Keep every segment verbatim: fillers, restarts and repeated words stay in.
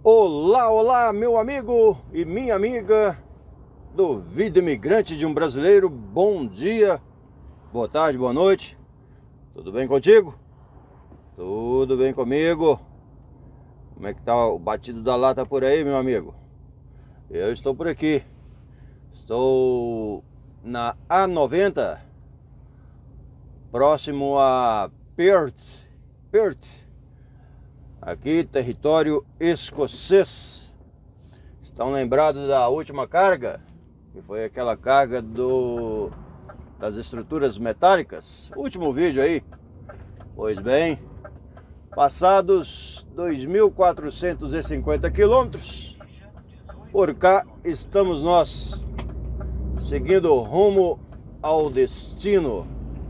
Olá, olá, meu amigo e minha amiga do Vida Imigrante de um Brasileiro. Bom dia, boa tarde, boa noite. Tudo bem contigo? Tudo bem comigo? Como é que tá o batido da lata por aí, meu amigo? Eu estou por aqui. Estou na A noventa, próximo a Perth, Perth. Aqui, território escocês. Estão lembrados da última carga? Que foi aquela carga do, das estruturas metálicas? Último vídeo aí. Pois bem, passados dois mil quatrocentos e cinquenta quilômetros, por cá estamos nós, seguindo rumo ao destino.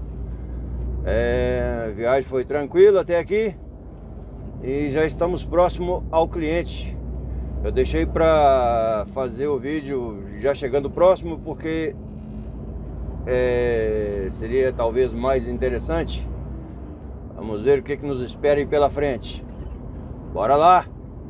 É, a viagem foi tranquila até aqui. E já estamos próximo ao cliente. Eu deixei para fazer o vídeo já chegando próximo, porque é, seria talvez mais interessante. Vamos ver o que, que nos espera aí pela frente. Bora lá!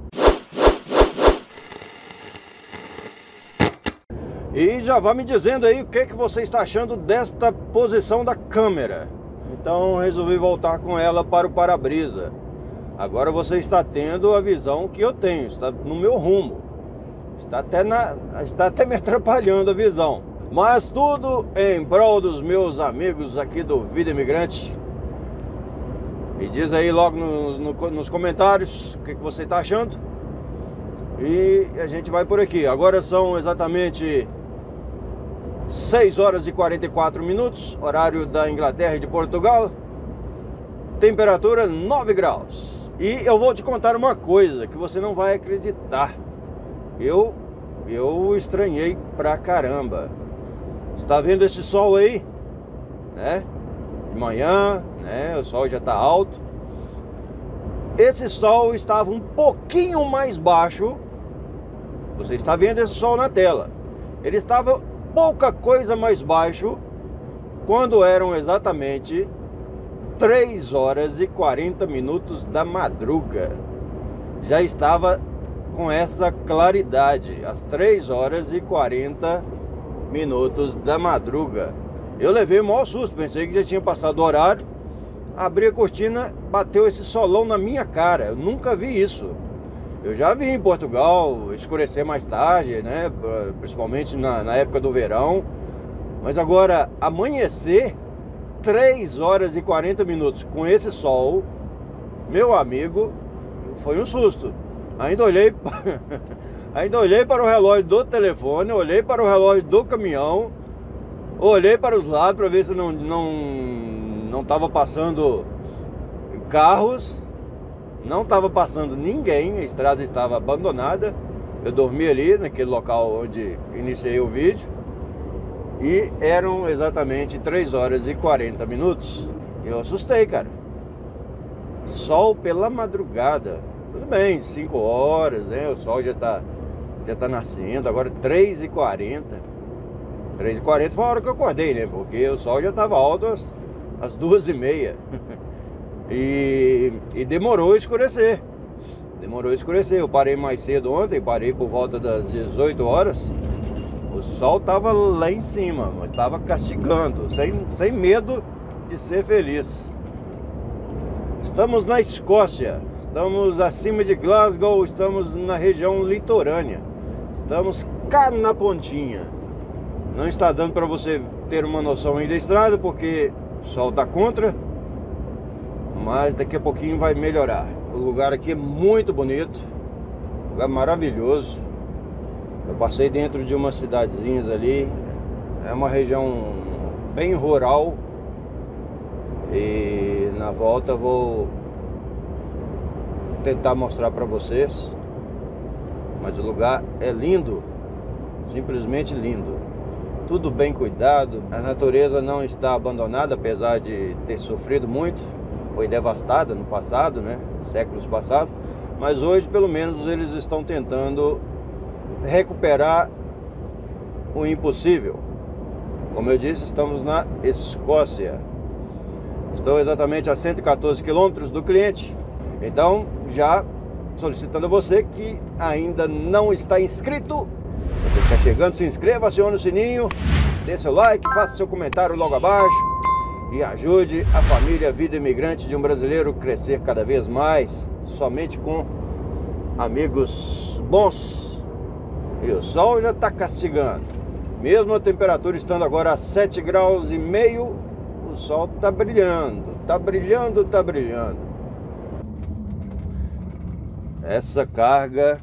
E já vá me dizendo aí o que, que você está achando desta posição da câmera. Então resolvi voltar com ela para o para-brisa. Agora você está tendo a visão que eu tenho, está no meu rumo. Está até, na, está até me atrapalhando a visão. Mas tudo em prol dos meus amigos aqui do Vida Imigrante. Me diz aí logo no, no, nos comentários o que, que você está achando. E a gente vai por aqui. Agora são exatamente seis horas e quarenta e quatro minutos, horário da Inglaterra e de Portugal. Temperatura nove graus. E eu vou te contar uma coisa que você não vai acreditar. Eu, eu estranhei pra caramba. Está vendo esse sol aí? Né? De manhã, né? O sol já tá alto. Esse sol estava um pouquinho mais baixo. Você está vendo esse sol na tela. Ele estava pouca coisa mais baixo quando eram exatamente três horas e quarenta minutos da madruga. Já estava com essa claridade, às três horas e quarenta minutos da madruga. Eu levei o maior susto, pensei que já tinha passado o horário. Abri a cortina, bateu esse solão na minha cara. Eu nunca vi isso. Eu já vi em Portugal escurecer mais tarde, né? Principalmente na, na época do verão. Mas agora amanhecer três horas e quarenta minutos com esse sol, meu amigo, foi um susto. Ainda olhei ainda olhei para o relógio do telefone, olhei para o relógio do caminhão, olhei para os lados para ver se não não não estava passando carros, não estava passando ninguém, a estrada estava abandonada. Eu dormi ali naquele local onde iniciei o vídeo. E eram exatamente três horas e quarenta minutos. Eu assustei, cara. Sol pela madrugada. Tudo bem, cinco horas, né? O sol já tá, já tá nascendo. Agora três e quarenta. três e quarenta foi a hora que eu acordei, né? Porque o sol já tava alto às, às duas e meia. e, e demorou a escurecer. Demorou a escurecer. Eu parei mais cedo ontem, parei por volta das dezoito horas. O sol estava lá em cima, mas estava castigando, sem, sem medo de ser feliz. Estamos na Escócia, estamos acima de Glasgow, estamos na região litorânea. Estamos cá na pontinha. Não está dando para você ter uma noção aí da estrada, porque o sol está contra. Mas daqui a pouquinho vai melhorar. O lugar aqui é muito bonito, lugar maravilhoso. Eu passei dentro de umas cidadezinhas ali. É uma região bem rural. E na volta eu vou tentar mostrar para vocês. Mas o lugar é lindo. Simplesmente lindo. Tudo bem cuidado. A natureza não está abandonada, apesar de ter sofrido muito. Foi devastada no passado, né? Séculos passados. Mas hoje pelo menos eles estão tentando recuperar o impossível. Como eu disse, estamos na Escócia. Estou exatamente a cento e quatorze quilômetros do cliente. Então já solicitando a você que ainda não está inscrito. Você está chegando, se inscreva, acione o sininho, dê seu like, faça seu comentário logo abaixo e ajude a família Vida Imigrante de um Brasileiro crescer cada vez mais, somente com amigos bons. E o sol já está castigando. Mesmo a temperatura estando agora a sete graus e meio, o sol está brilhando, está brilhando, está brilhando. Essa carga,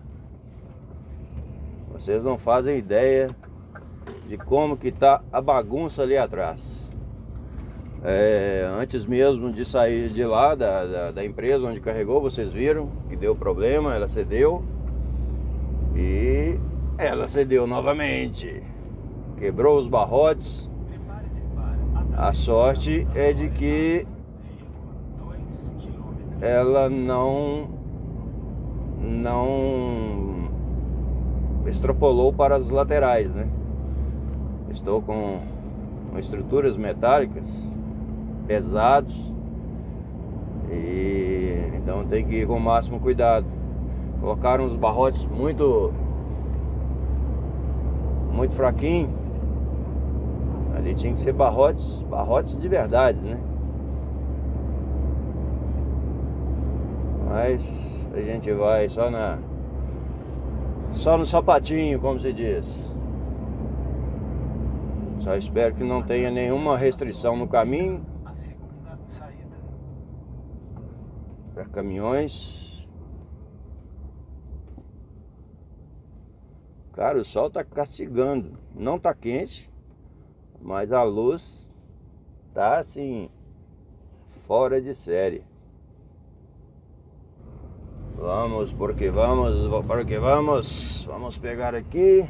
vocês não fazem ideia de como que tá a bagunça ali atrás. É, antes mesmo de sair de lá, da, da, da empresa onde carregou, vocês viram que deu problema, ela cedeu. E ela cedeu novamente. Quebrou os barrotes. A sorte é de que ela não não extrapolou para as laterais, né? Estou com, com estruturas metálicas pesados e então tem que ir com o máximo cuidado. Colocaram os barrotes muito muito fraquinho. Ali tinha que ser barrotes, barrotes de verdade, né? Mas a gente vai só na só no sapatinho, como se diz. Só espero que não tenha nenhuma restrição no caminho para caminhões. Cara, o sol tá castigando. Não tá quente, mas a luz tá assim fora de série. Vamos, porque vamos, porque vamos. Vamos pegar aqui.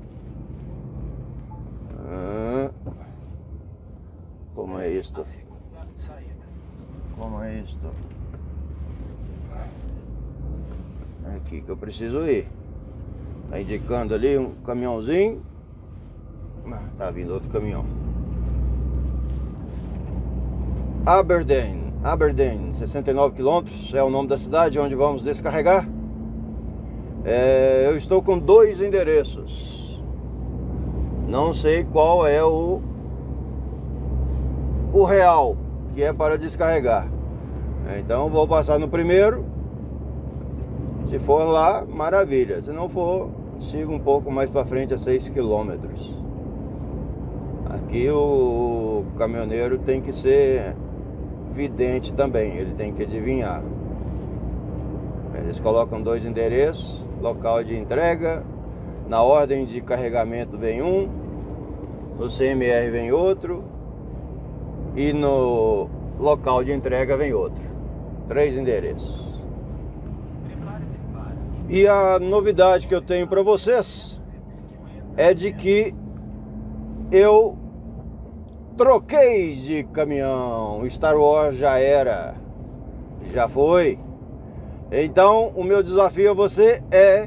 Ah, como é isto? Como é isto? Aqui que eu preciso ir. Tá indicando ali um caminhãozinho. Ah, tá vindo outro caminhão. Aberdeen. Aberdeen, sessenta e nove quilômetros, é o nome da cidade onde vamos descarregar. É, eu estou com dois endereços. Não sei qual é o, o real que é para descarregar. Então vou passar no primeiro. Se for lá, maravilha. Se não for, sigo um pouco mais para frente a seis quilômetros. Aqui o caminhoneiro tem que ser vidente também, ele tem que adivinhar. Eles colocam dois endereços, local de entrega, na ordem de carregamento vem um, no C M R vem outro e no local de entrega vem outro. Três endereços. E a novidade que eu tenho para vocês é de que eu troquei de caminhão. Star Wars já era, já foi. Então o meu desafio a você é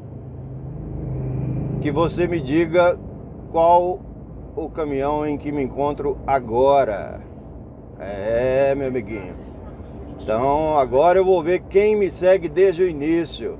que você me diga qual o caminhão em que me encontro agora. É, meu amiguinho. Então agora eu vou ver quem me segue desde o início.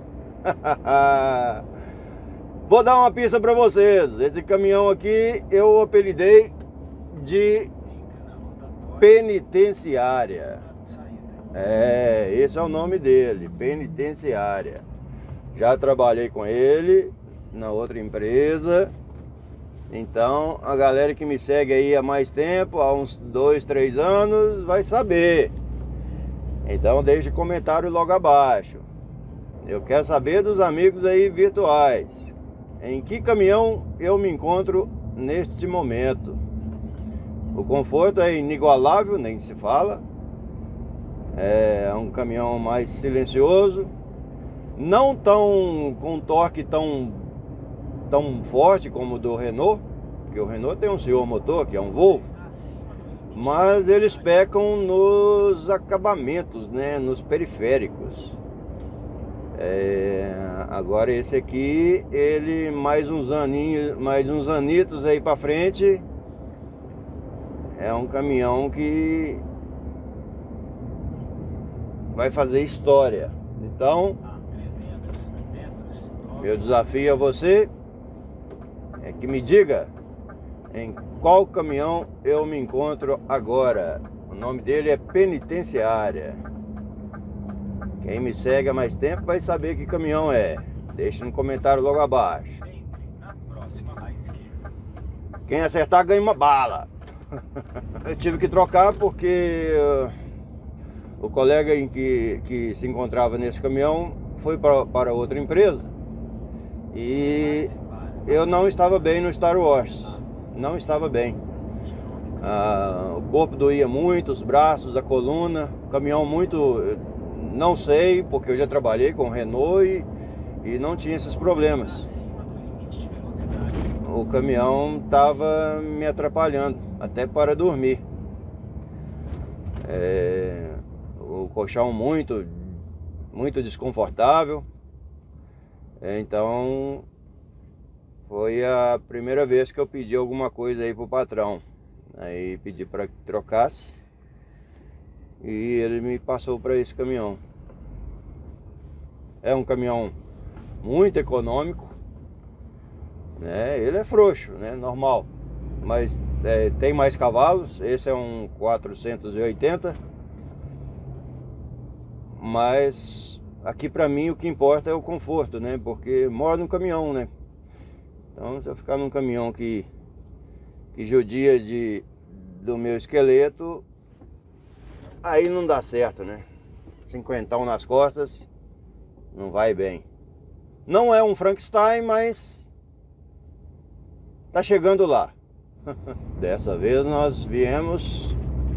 Vou dar uma pista para vocês. Esse caminhão aqui eu apelidei de penitenciária. É, esse é o nome dele, penitenciária. Já trabalhei com ele na outra empresa. Então a galera que me segue aí há mais tempo, há uns dois, três anos, vai saber. Então deixe comentário logo abaixo. Eu quero saber dos amigos aí virtuais. Em que caminhão eu me encontro neste momento? O conforto é inigualável, nem se fala. É um caminhão mais silencioso, não tão com torque tão tão forte como o do Renault, porque o Renault tem um senhor motor que é um Volvo, mas eles pecam nos acabamentos, né, nos periféricos. É, agora esse aqui, ele mais uns aninhos, mais uns anitos aí para frente. É um caminhão que vai fazer história. Então, Meu desafio a você é que me diga em qual caminhão eu me encontro agora. O nome dele é Penitenciária. Quem me segue há mais tempo vai saber que caminhão é. Deixe no comentário logo abaixo. Quem acertar ganha uma bala. Eu tive que trocar porque uh, o colega em que, que se encontrava nesse caminhão foi para, para outra empresa. E eu não estava bem no Star Wars. Não estava bem. Ah, o corpo doía muito, os braços, a coluna. O caminhão muito... Não sei, porque eu já trabalhei com Renault e, e não tinha esses problemas. O caminhão estava me atrapalhando, até para dormir. É, o colchão muito, muito desconfortável. Então, foi a primeira vez que eu pedi alguma coisa aí pro patrão. Aí pedi para que trocasse e ele me passou para esse caminhão. É um caminhão muito econômico, né? Ele é frouxo, né? Normal, mas é, tem mais cavalos. Esse é um quatrocentos e oitenta, mas aqui para mim o que importa é o conforto, né? Porque moro num caminhão, né? Então, se eu ficar num caminhão que, que judia de, do meu esqueleto, aí não dá certo, né? Cinquentão nas costas, não vai bem. Não é um Frankenstein, mas tá chegando lá. Dessa vez nós viemos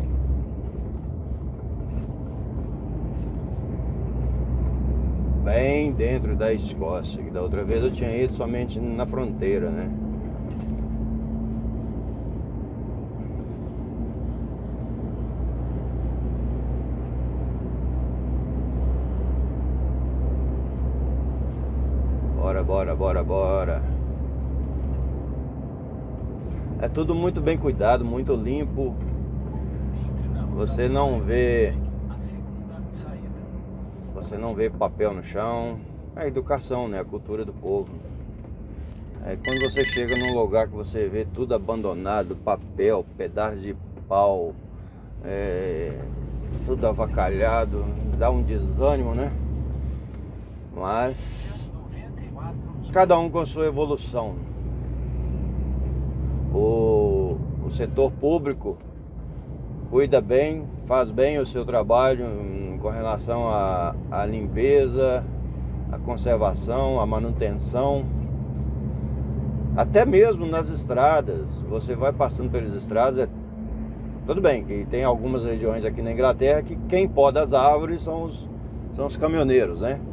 bem dentro da Escócia, que da outra vez eu tinha ido somente na fronteira, né? Bora, bora, bora, bora. É tudo muito bem cuidado, muito limpo. Você não vê Você não vê papel no chão. É a educação, né? A cultura do povo. É quando você chega num lugar que você vê tudo abandonado, papel, pedaço de pau, é, tudo avacalhado, dá um desânimo, né? Mas cada um com sua evolução. O, o setor público cuida bem, faz bem o seu trabalho com relação à, à limpeza, à conservação, à manutenção. Até mesmo nas estradas, você vai passando pelas estradas, é, tudo bem que tem algumas regiões aqui na Inglaterra que quem poda as árvores são os, são os caminhoneiros, né?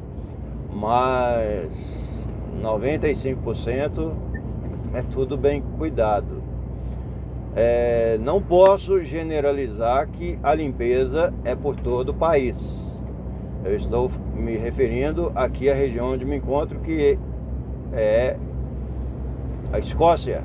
Mas noventa e cinco por cento é tudo bem cuidado. É, não posso generalizar que a limpeza é por todo o país. Eu estou me referindo aqui à região onde me encontro, que é a Escócia.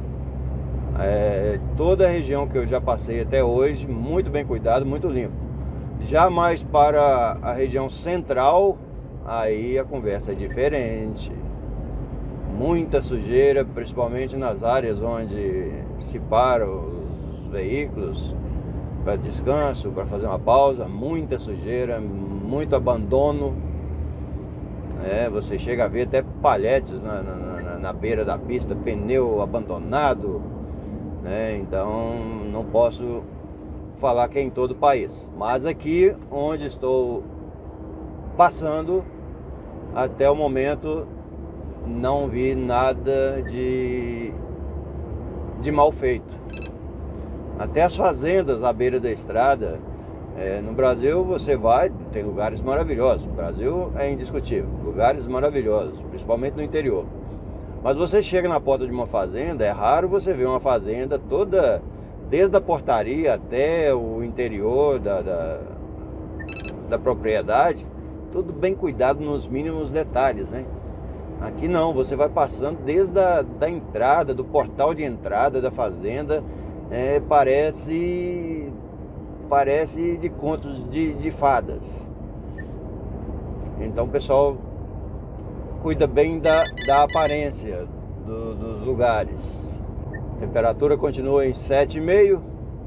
É, toda a região que eu já passei até hoje, muito bem cuidado, muito limpo. Já mais para a região central, aí a conversa é diferente. Muita sujeira, principalmente nas áreas onde se param os veículos para descanso, para fazer uma pausa. Muita sujeira, muito abandono. É, você chega a ver até palhetes na, na, na beira da pista, pneu abandonado, né? Então não posso falar que é em todo o país, mas aqui onde estou passando até o momento não vi nada de, de mal feito. Até as fazendas à beira da estrada, é, no Brasil você vai, tem lugares maravilhosos. O Brasil é indiscutível, lugares maravilhosos, principalmente no interior. Mas você chega na porta de uma fazenda, é raro você ver uma fazenda toda, desde a portaria até o interior da, da, da propriedade, tudo bem cuidado nos mínimos detalhes, né? Aqui não, você vai passando desde a da entrada, do portal de entrada da fazenda, é, parece, parece de contos de, de fadas. Então o pessoal cuida bem da, da aparência do, dos lugares. A temperatura continua em sete e meio.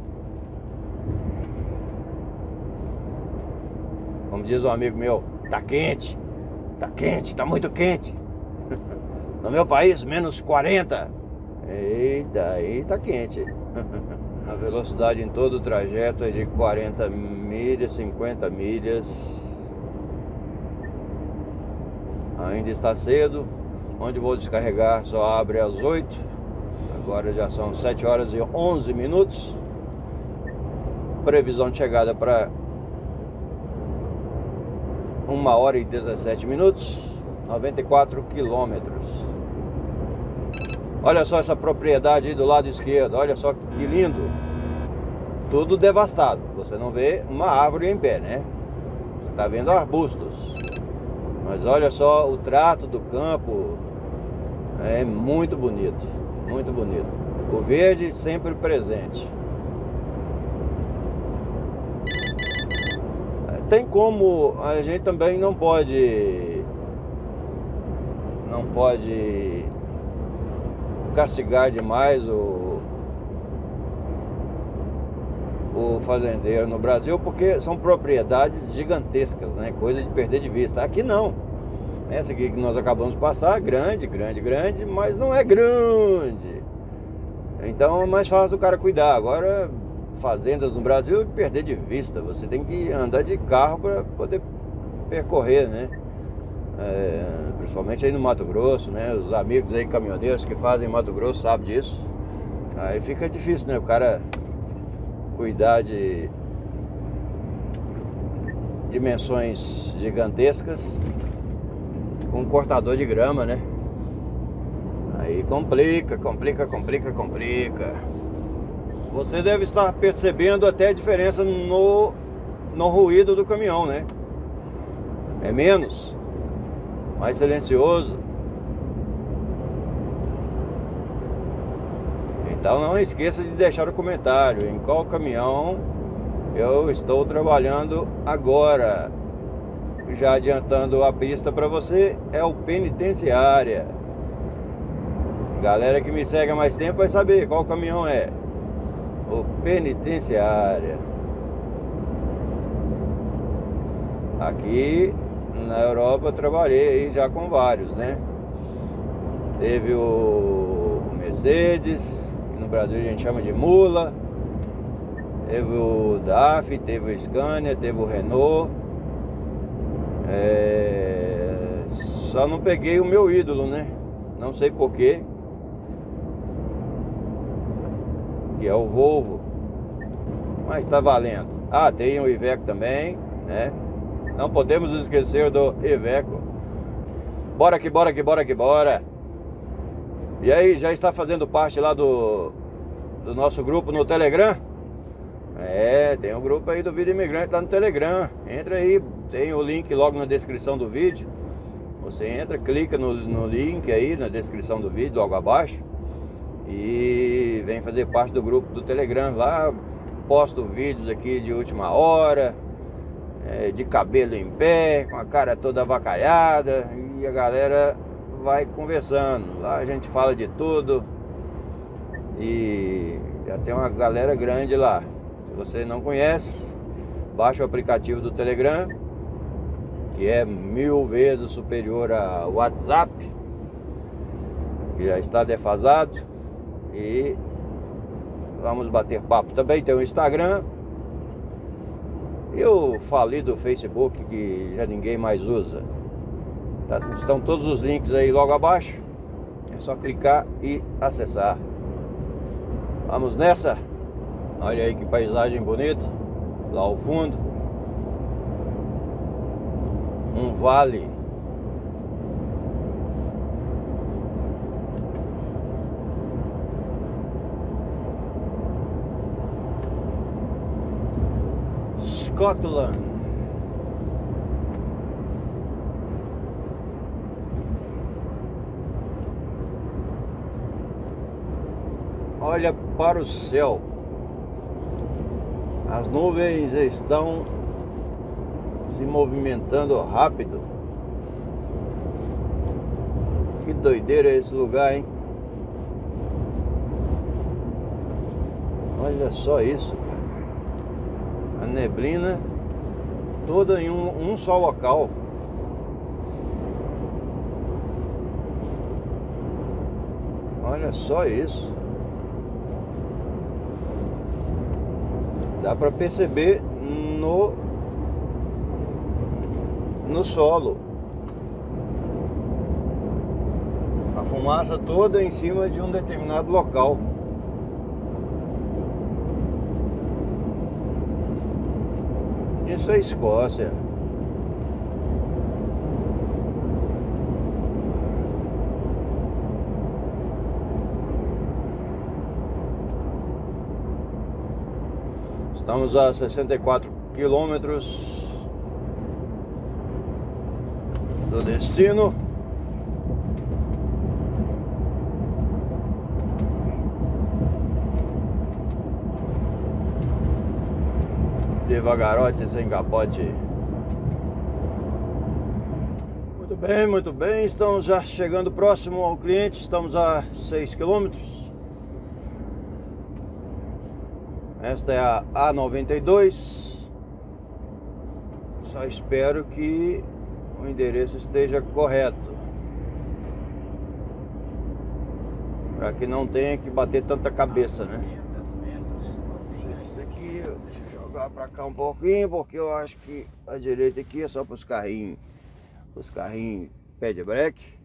Como diz um amigo meu, tá quente, tá quente, tá muito quente. No meu país, menos quarenta. Eita, aí tá quente. A velocidade em todo o trajeto é de quarenta milhas, cinquenta milhas. Ainda está cedo. Onde vou descarregar só abre às oito. Agora já são sete horas e onze minutos. Previsão de chegada para uma hora e dezessete minutos. noventa e quatro quilômetros. Olha só essa propriedade aí do lado esquerdo. Olha só que lindo. Tudo devastado. Você não vê uma árvore em pé, né? Você está vendo arbustos. Mas olha só o trato do campo. É muito bonito. Muito bonito. O verde sempre presente. Tem como... A gente também não pode... Não pode... castigar demais o, o fazendeiro no Brasil, porque são propriedades gigantescas, né? Coisa de perder de vista. Aqui não. Essa aqui que nós acabamos de passar, grande, grande, grande, mas não é grande. Então é mais fácil o cara cuidar. Agora, fazendas no Brasil, perder de vista. Você tem que andar de carro para poder percorrer, né? É, principalmente aí no Mato Grosso, né? Os amigos aí caminhoneiros que fazem Mato Grosso sabem disso. Aí fica difícil, né? O cara cuidar de dimensões gigantescas com um cortador de grama, né? Aí complica, complica, complica, complica. Você deve estar percebendo até a diferença no, no ruído do caminhão, né? É menos, mais silencioso. Então não esqueça de deixar o comentário em qual caminhão eu estou trabalhando agora. Já adiantando a pista para você, é o Penitenciária. Galera que me segue há mais tempo vai saber qual caminhão é. O Penitenciária. Aqui na Europa eu trabalhei já com vários, né? Teve o Mercedes, que no Brasil a gente chama de mula. Teve o D A F, teve o Scania, teve o Renault. É... Só não peguei o meu ídolo, né? Não sei porquê. Que é o Volvo. Mas tá valendo. Ah, tem o Iveco também, né? Não podemos esquecer do Iveco. Bora que bora que bora que bora. E aí, já está fazendo parte lá do, do nosso grupo no Telegram? É, tem um grupo aí do Vida Imigrante lá no Telegram. Entra aí, tem o link logo na descrição do vídeo. Você entra, clica no, no link aí na descrição do vídeo, logo abaixo, e vem fazer parte do grupo do Telegram. Lá posto vídeos aqui de última hora, é, de cabelo em pé, com a cara toda avacalhada, e a galera vai conversando. Lá a gente fala de tudo. E já tem uma galera grande lá. Se você não conhece, baixa o aplicativo do Telegram, que é mil vezes superior ao WhatsApp, que já está defasado. E vamos bater papo. Também tem o Instagram e o falido Facebook, que já ninguém mais usa. Tá, estão todos os links aí logo abaixo. É só clicar e acessar. Vamos nessa. Olha aí que paisagem bonita lá ao fundo. Um vale. Scotland. Olha para o céu. As nuvens estão se movimentando rápido. Que doideira é esse lugar, hein? Olha só isso, cara. A neblina toda em um, um só local. Olha só isso. Dá para perceber no no solo. A fumaça toda em cima de um determinado local. Isso é Escócia. Estamos a sessenta e quatro quilômetros do destino. Devagarote, sem capote. Muito bem, muito bem. Estamos já chegando próximo ao cliente. Estamos a seis quilômetros. Esta é a A noventa e dois. Só espero que o endereço esteja correto, para que não tenha que bater tanta cabeça, né? Esse aqui, deixa eu jogar para cá um pouquinho, porque eu acho que a direita aqui é só para os carrinhos, os carrinhos pé de breque.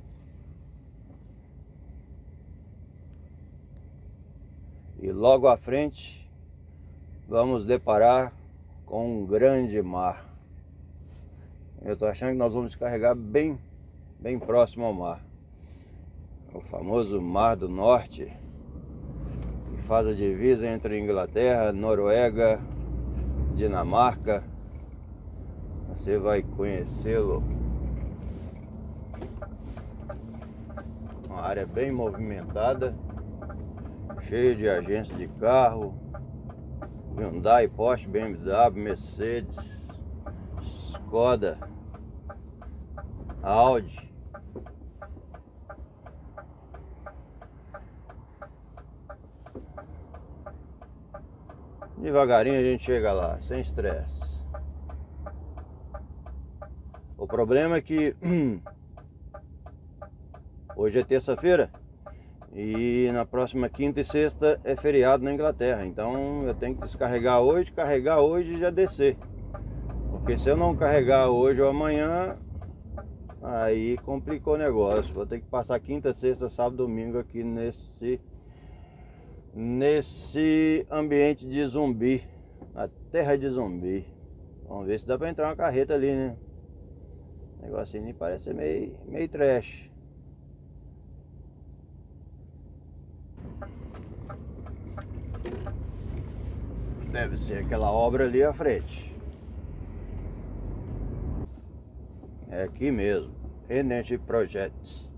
E logo à frente vamos deparar com um grande mar. Eu tô achando que nós vamos descarregar bem, bem próximo ao mar. O famoso Mar do Norte, que faz a divisa entre Inglaterra, Noruega, Dinamarca. Você vai conhecê-lo. Uma área bem movimentada, cheia de agências de carro, Hyundai, Porsche, B M W, Mercedes, Skoda, Audi. Devagarinho a gente chega lá, sem estresse. O problema é que hoje é terça-feira e na próxima quinta e sexta é feriado na Inglaterra. Então eu tenho que descarregar hoje, carregar hoje e já descer. Porque se eu não carregar hoje ou amanhã, aí complicou o negócio. Vou ter que passar quinta, sexta, sábado, domingo aqui nesse Nesse ambiente de zumbi, na terra de zumbi. Vamos ver se dá pra entrar uma carreta ali, né? O negocinho ali parece ser meio, meio trash. Deve ser aquela obra ali à frente. É aqui mesmo, Energy Project.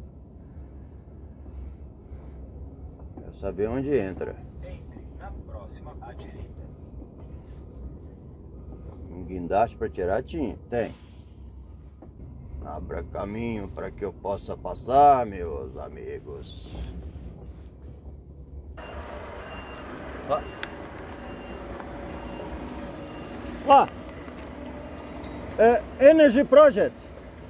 Quero saber onde entra. Entre na próxima à direita. Um guindaste para tirar tinha? Tem. Abra caminho para que eu possa passar, meus amigos. Ó. Ó. É Energy Project.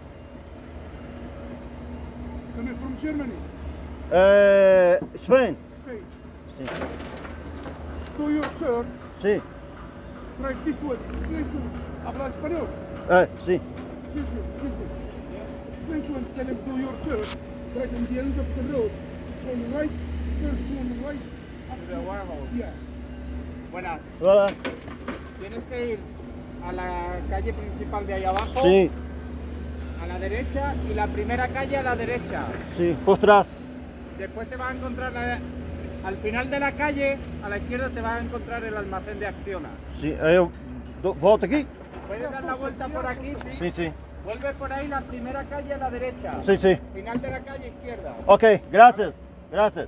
Coming from Germany, É, Spain. Spain. Sim. Do your turn, Sim. right this way. Explain to him. Habla español. É, sim. Excuse me, excuse me. Explain to him, tell him do your turn. Right on the end of the road. Turn right, first turn right. The warehouse. Yeah. Buenas. Olá. Tienes que ir a la calle principal de ahí abajo, Sim, a la derecha, y la primera calle a la derecha. sim. Por trás. Después te vas a encontrar, la- al final de la calle, a la izquierda te vas a encontrar el almacén de Acciona. Sim. Aí eu dou- volto aqui? Puedes dar la vuelta por aquí, sí. Sim, sim. Vuelves por ahí, la primera calle a la derecha. Sim, sim. Final de la calle izquierda. Ok, graças. Graças.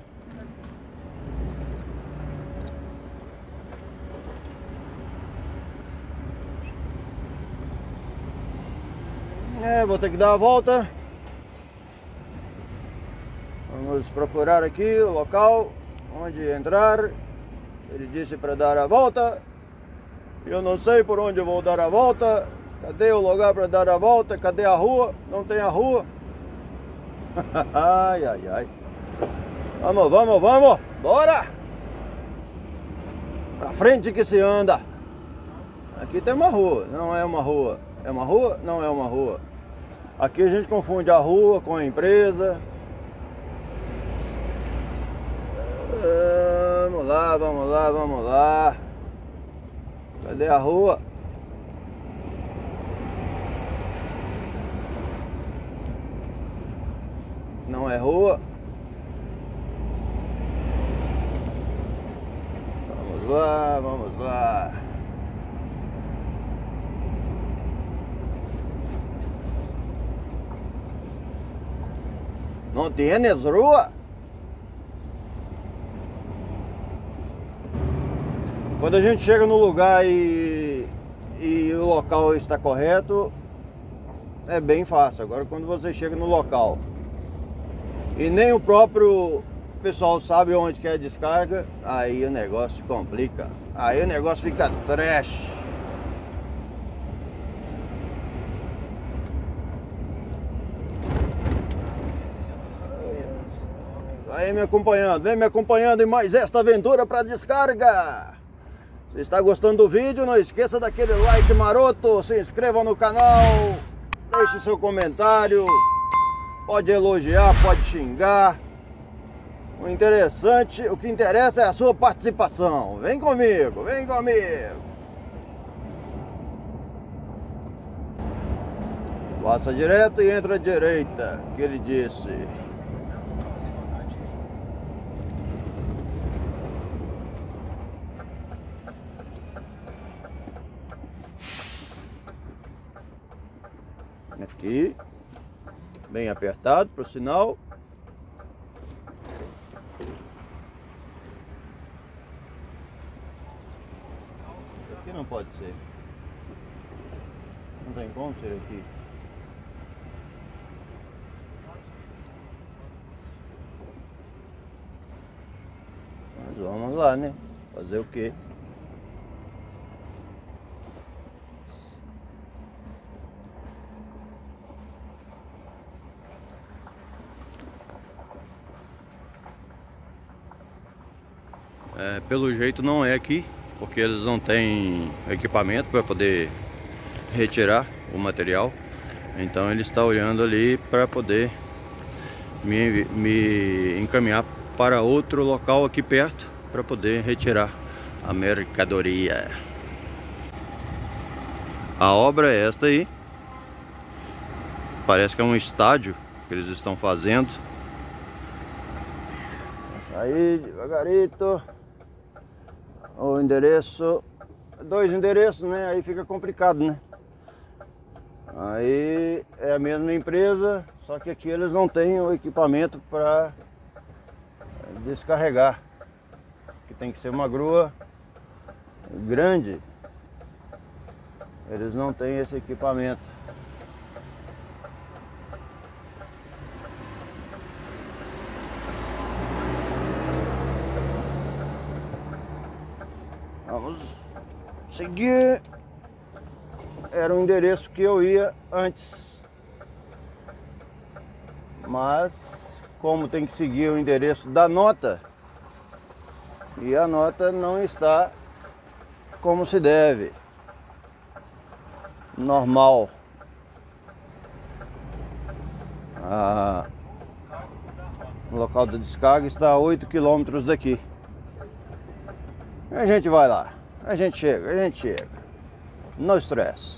É, vou ter que dar a volta. Vamos procurar aqui o local onde entrar. Ele disse para dar a volta. Eu não sei por onde eu vou dar a volta. Cadê o lugar para dar a volta? Cadê a rua? Não tem a rua. Ai, ai, ai. Vamos, vamos, vamos. Bora! Pra frente que se anda. Aqui tem uma rua. Não é uma rua. É uma rua? Não é uma rua. Aqui a gente confunde a rua com a empresa. Vamos lá, vamos lá, vamos lá. Cadê a rua? Não é rua. Vamos lá, vamos lá. Não tienes rua? Quando a gente chega no lugar e, e o local está correto, é bem fácil. Agora quando você chega no local e nem o próprio pessoal sabe onde que é a descarga, aí o negócio complica. Aí o negócio fica trash. Aí me acompanhando, vem me acompanhando em mais esta aventura para descarga. Se está gostando do vídeo, não esqueça daquele like maroto, se inscreva no canal, deixe seu comentário, pode elogiar, pode xingar. O interessante, o que interessa é a sua participação. Vem comigo, vem comigo. Passa direto e entra à direita, que ele disse. Aqui, bem apertado para o sinal. Aqui não pode ser. Não tem como ser aqui. Mas vamos lá, né? Fazer o quê? É, pelo jeito não é aqui, porque eles não têm equipamento para poder retirar o material. Então ele está olhando ali para poder me, me encaminhar para outro local aqui perto para poder retirar a mercadoria. A obra é esta aí. Parece que é um estádio que eles estão fazendo. Aí devagarito. O endereço, dois endereços, né? Aí fica complicado, né? Aí é a mesma empresa, só que aqui eles não têm o equipamento para descarregar. Que tem que ser uma grua grande. Eles não têm esse equipamento. Vamos seguir. Era o endereço que eu ia antes. Mas como tem que seguir o endereço da nota, e a nota não está como se deve. Normal. Ah, o local da descarga está a oito quilômetros daqui. A gente vai lá, a gente chega, a gente chega. No estresse.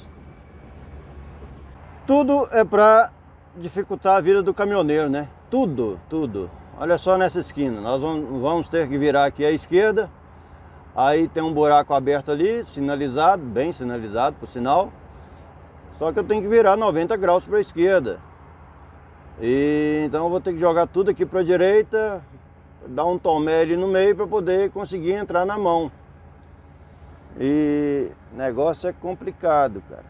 Tudo é para dificultar a vida do caminhoneiro, né? Tudo, tudo. Olha só nessa esquina, nós vamos ter que virar aqui à esquerda. Aí tem um buraco aberto ali, sinalizado, bem sinalizado por sinal. Só que eu tenho que virar noventa graus para a esquerda. E então eu vou ter que jogar tudo aqui para a direita, dar um tomé ali no meio para poder conseguir entrar na mão. E negócio é complicado, cara.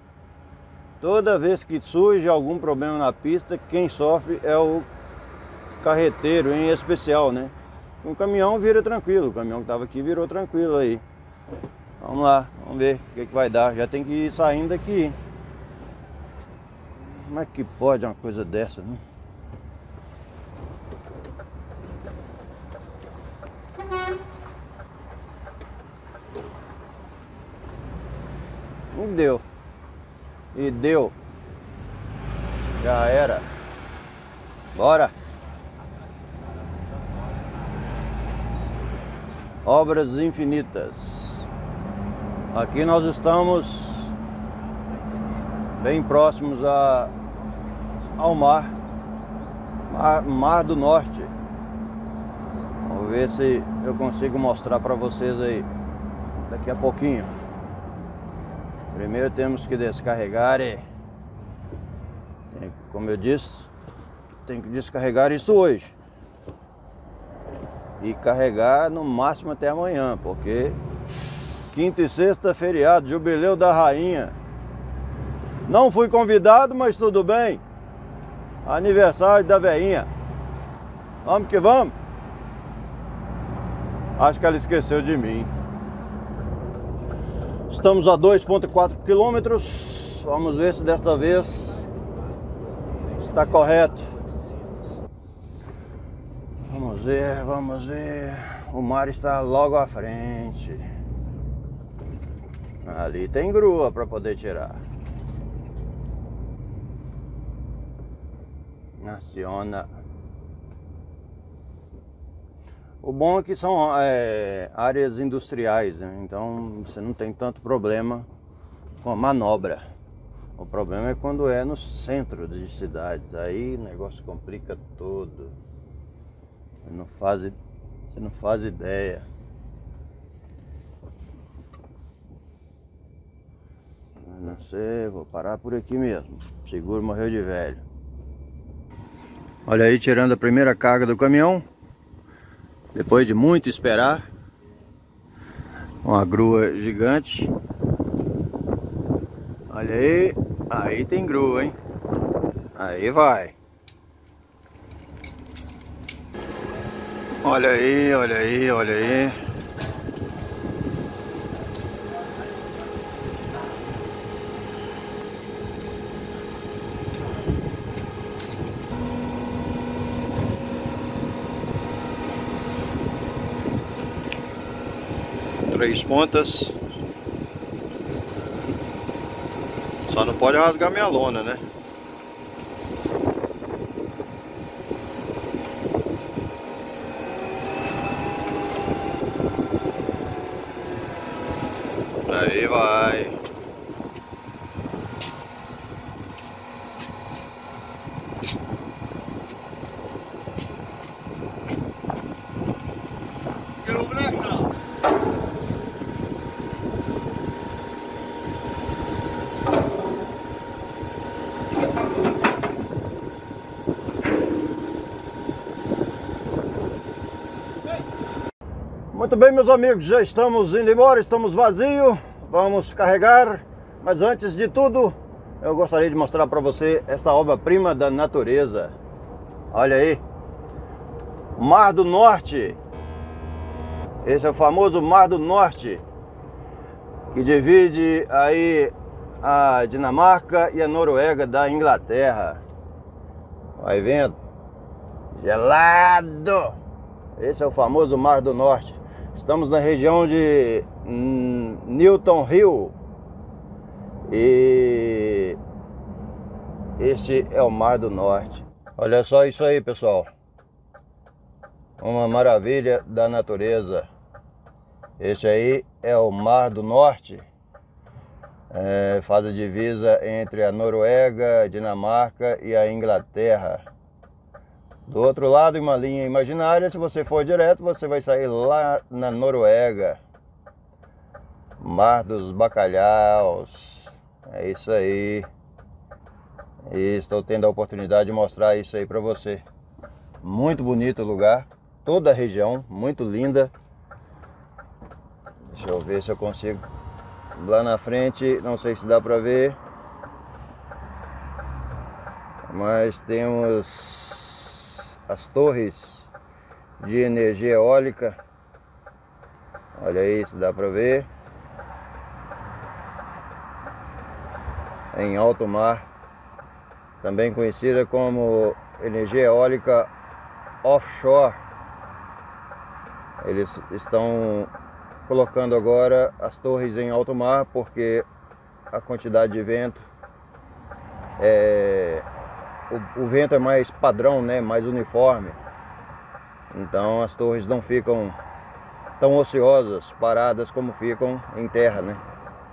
Toda vez que surge algum problema na pista, quem sofre é o carreteiro em especial, né? O caminhão vira tranquilo, o caminhão que estava aqui virou tranquilo aí. Vamos lá, vamos ver o que, que vai dar. Já tem que ir saindo daqui. Como é que pode uma coisa dessa, né? Não deu. E deu. Já era. Bora. Obras infinitas. Aqui nós estamos bem próximos a, ao mar, mar, mar do Norte. Vamos ver se eu consigo mostrar para vocês aí daqui a pouquinho. Primeiro temos que descarregar e, como eu disse, tem que descarregar isso hoje. E carregar no máximo até amanhã, porque quinta e sexta feriado, jubileu da rainha. Não fui convidado, mas tudo bem. Aniversário da veinha. Vamos que vamos. Acho que ela esqueceu de mim. Estamos a dois vírgula quatro quilômetros. Vamos ver se desta vez está correto. Vamos ver, vamos ver. O mar está logo à frente. Ali tem grua para poder tirar. Aciona. O bom é que são é, áreas industriais, né? Então você não tem tanto problema com a manobra. O problema é quando é no centro de cidades. Aí o negócio complica todo. Você não faz, você não faz ideia. Eu não sei, vou parar por aqui mesmo. Seguro morreu de velho. Olha aí, tirando a primeira carga do caminhão. Depois de muito esperar. Uma grua gigante. Olha aí. Aí tem grua, hein? Aí vai. Olha aí, olha aí, olha aí. Três pontas. Só não pode rasgar minha lona, né? Aí vai. Muito bem, meus amigos, já estamos indo embora, estamos vazios, vamos carregar, mas antes de tudo, eu gostaria de mostrar para você esta obra-prima da natureza. Olha aí, Mar do Norte. Esse é o famoso Mar do Norte, que divide aí a Dinamarca e a Noruega da Inglaterra. Vai vendo? Gelado! Esse é o famoso Mar do Norte. Estamos na região de Newton Hill. E este é o Mar do Norte. Olha só isso aí, pessoal. Uma maravilha da natureza. Este aí é o Mar do Norte. É, faz a divisa entre a Noruega, a Dinamarca e a Inglaterra. Do outro lado, uma linha imaginária, se você for direto, você vai sair lá na Noruega. Mar dos Bacalhaus. É isso aí. E estou tendo a oportunidade de mostrar isso aí para você. Muito bonito o lugar. Toda a região, muito linda. Deixa eu ver se eu consigo. Lá na frente, não sei se dá para ver. Mas temos as torres de energia eólica. Olha aí, se dá para ver. Em alto mar, também conhecida como energia eólica offshore. Eles estão colocando agora as torres em alto mar porque a quantidade de vento é o, o vento é mais padrão, né, mais uniforme. Então as torres não ficam tão ociosas, paradas como ficam em terra, né?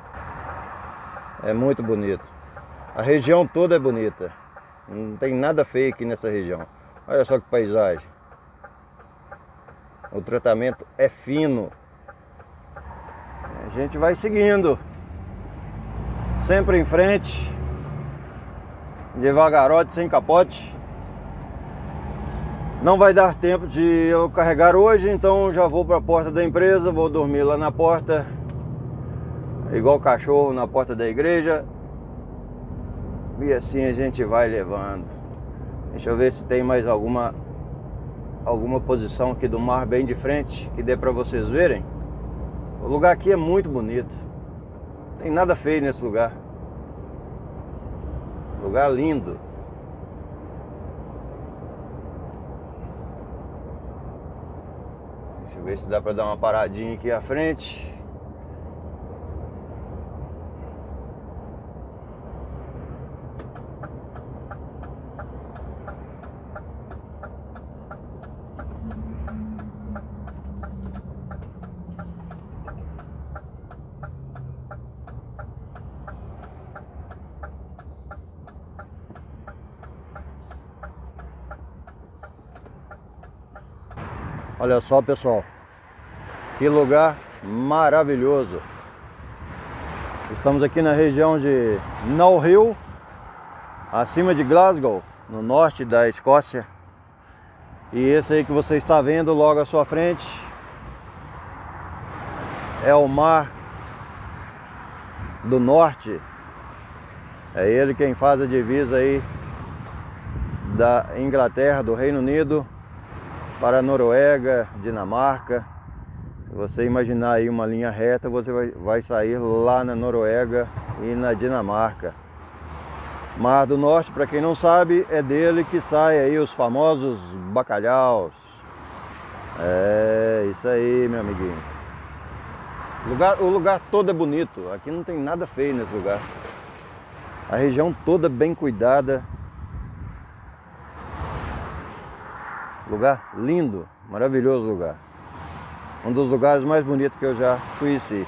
É muito bonito. A região toda é bonita. Não tem nada feio aqui nessa região. Olha só que paisagem. O tratamento é fino. A gente vai seguindo. Sempre em frente. Devagarote, sem capote. Não vai dar tempo de eu carregar hoje, então já vou para a porta da empresa. Vou dormir lá na porta. Igual cachorro na porta da igreja. E assim a gente vai levando. Deixa eu ver se tem mais alguma alguma posição aqui do mar bem de frente que dê para vocês verem. O lugar aqui é muito bonito. Não tem nada feio nesse lugar. Lugar lindo. Deixa eu ver se dá para dar uma paradinha aqui à frente. Olha só, pessoal, que lugar maravilhoso. Estamos aqui na região de Knoll Hill, acima de Glasgow, no norte da Escócia. E esse aí que você está vendo logo à sua frente é o Mar do Norte. É ele quem faz a divisa aí da Inglaterra, do Reino Unido, para a Noruega, Dinamarca. Se você imaginar aí uma linha reta, você vai, vai sair lá na Noruega e na Dinamarca. Mar do Norte, para quem não sabe, é dele que saem aí os famosos bacalhaus. É isso aí, meu amiguinho. O lugar, o lugar todo é bonito. Aqui não tem nada feio nesse lugar. A região toda bem cuidada. Lugar lindo, maravilhoso lugar. Um dos lugares mais bonitos que eu já conheci.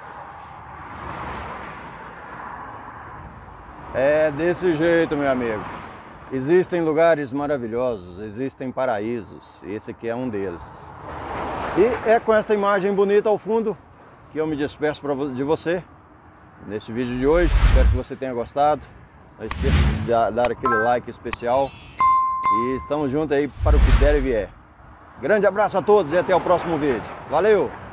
É desse jeito, meu amigo. Existem lugares maravilhosos, existem paraísos. Esse aqui é um deles. E é com esta imagem bonita ao fundo que eu me despeço de você nesse vídeo de hoje. Espero que você tenha gostado. Não esqueça de dar aquele like especial. E estamos juntos aí para o que der e vier. Grande abraço a todos e até o próximo vídeo. Valeu!